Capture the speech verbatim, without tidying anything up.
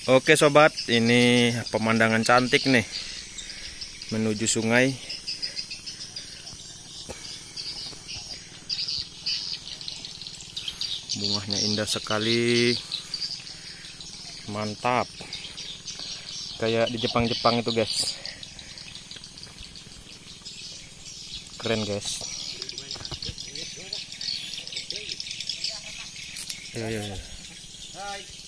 Oke sobat, ini pemandangan cantik nih menuju sungai. Bunganya indah sekali, mantap, kayak di Jepang-Jepang itu guys, keren guys. Ya, ya, ya.